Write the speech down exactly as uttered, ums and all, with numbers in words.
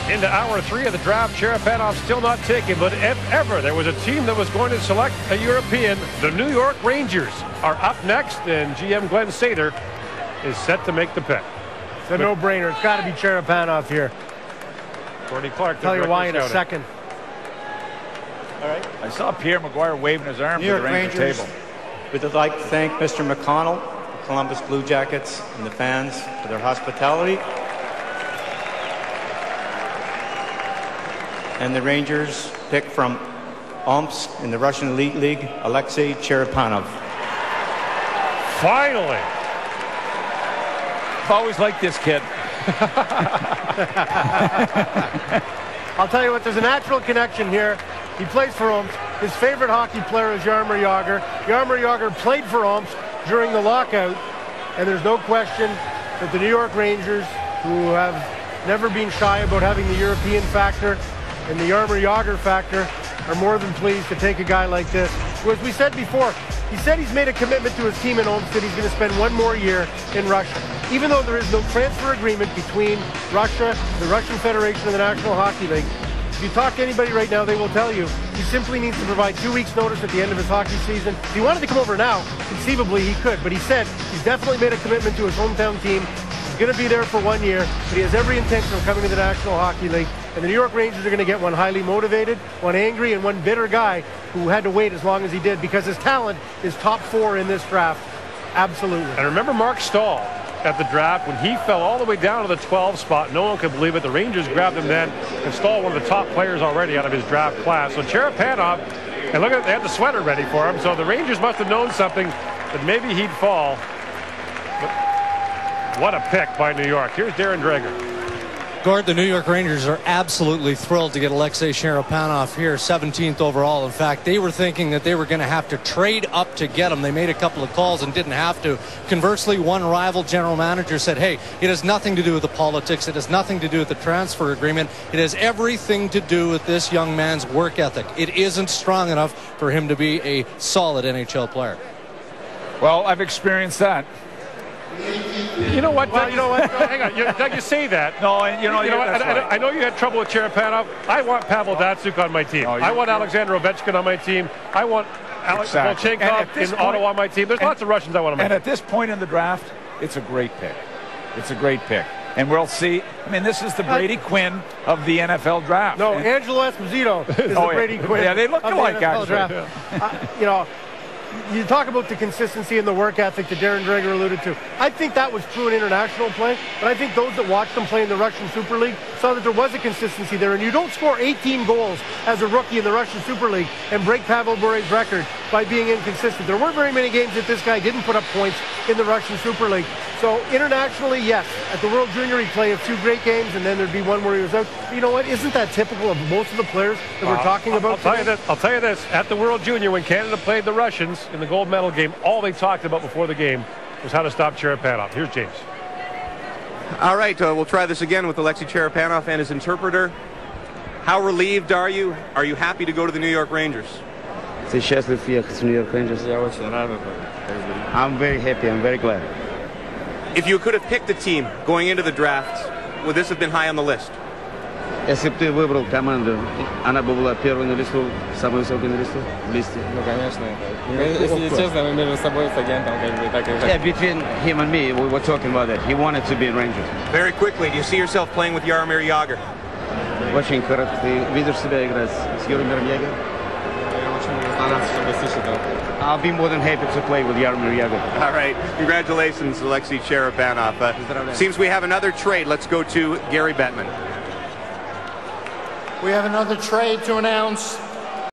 Into hour three of the draft. Cherepanov still not taken, but if ever there was a team that was going to select a European, the New York Rangers are up next, and G M Glenn Sather is set to make the pick. It's a no-brainer. It's got to be Cherepanov here. Gordy Clark. Tell you why in a second. All right. I saw Pierre Maguire waving his arm New to York the Ranger Rangers table. We'd like to thank Mister McConnell, the Columbus Blue Jackets, and the fans for their hospitality. And the Rangers pick from Omsk in the Russian Elite League, Alexei Cherepanov. Finally. I've always liked this kid. I'll tell you what, there's a natural connection here. He plays for Omsk. His favorite hockey player is Jaromir Jagr. Jaromir Jagr played for Omsk during the lockout, and there's no question that the New York Rangers, who have never been shy about having the European factor and the Jaromir Jagr factor, are more than pleased to take a guy like this. Who, as we said before, he said he's made a commitment to his team in Olmsted. He's going to spend one more year in Russia. Even though there is no transfer agreement between Russia, the Russian Federation, and the National Hockey League, if you talk to anybody right now, they will tell you he simply needs to provide two weeks' notice at the end of his hockey season. If he wanted to come over now, conceivably he could, but he said he's definitely made a commitment to his hometown team. He's going to be there for one year, but he has every intention of coming to the National Hockey League. And the New York Rangers are going to get one highly motivated, one angry, and one bitter guy who had to wait as long as he did because his talent is top four in this draft. Absolutely. And remember Mark Stahl at the draft when he fell all the way down to the twelve spot. No one could believe it. The Rangers grabbed him then, and Stahl, one of the top players already out of his draft class. So Cherepanov, and look at they had the sweater ready for him. So the Rangers must have known something that maybe he'd fall. But what a pick by New York. Here's Darren Dreger. Gord, the New York Rangers are absolutely thrilled to get Alexei Cherepanov here, seventeenth overall. In fact, they were thinking that they were going to have to trade up to get him. They made a couple of calls and didn't have to. Conversely, one rival general manager said, hey, it has nothing to do with the politics. It has nothing to do with the transfer agreement. It has everything to do with this young man's work ethic. It isn't strong enough for him to be a solid N H L player. Well, I've experienced that. You know what? Well, Doug, you know what? Hang on. You, Doug, you say that. No, you know, you know what? that's I, right. I know you had trouble with Cherepanov. I want Pavel Datsyuk on my team. No, I want Alexander Ovechkin on my team. I want Alex Exactly. Volchenkov in point, Ottawa on my team. There's and, lots of Russians I want on my and team. And at this point in the draft, it's a great pick. It's a great pick. And we'll see. I mean, this is the Brady Quinn of the N F L draft. No, and, Angelo Esposito is oh, the Brady yeah. Quinn. Yeah, they look of alike, the N F L actually. draft. uh, you know, you talk about the consistency and the work ethic that Darren Dreger alluded to. I think that was true in international play, but I think those that watched him play in the Russian Super League saw that there was a consistency there. And you don't score eighteen goals as a rookie in the Russian Super League and break Pavel Bure's record by being inconsistent. There weren't very many games that this guy didn't put up points in the Russian Super League. So internationally, yes. At the World Junior, he'd play a few great games, and then there'd be one where he was out. But you know what? Isn't that typical of most of the players that we're Uh, talking I'll, about I'll tell today? you this. I'll tell you this. At the World Junior, when Canada played the Russians in the gold medal game, all they talked about before the game was how to stop Cherepanov. Here's James. All right, uh, we'll try this again with Alexei Cherepanov and his interpreter. How relieved are you? Are you happy to go to the New York Rangers? Ты счастлив ехать в New York Rangers? Я очень рад. I'm very happy. I'm very glad. If you could have picked a team going into the draft, would this have been high on the list? Если бы ты выбрал команду, она бы была первой на листу, самой высокой на листу, в листе. Ну, конечно. Если честно, мы между собой с агентом как бы так и Yeah, between him and me, we were talking about that. He wanted to be in Rangers. Very quickly, do you see yourself playing with Jaromir Jagr? Очень хорошо. Ты видишь себя играть с Jaromиром Jagr? I'll be more than happy to play with Jaromir Jagr. All right. Congratulations, Alexei Cherepanov. Uh, seems we have another trade. Let's go to Gary Bettman. We have another trade to announce.